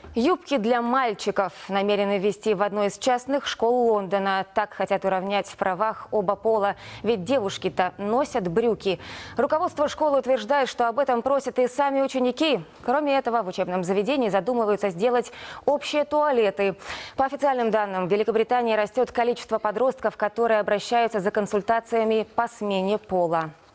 Юбки для мальчиков намерены ввести в одной из частных школ Лондона. Так хотят уравнять в правах оба пола. Ведь девушки-то носят брюки. Руководство школы утверждает, что об этом просят и сами ученики. Кроме этого, в учебном заведении задумываются сделать общие туалеты. По официальным данным, в Великобритании растет количество подростков, которые обращаются за консультациями по смене пола.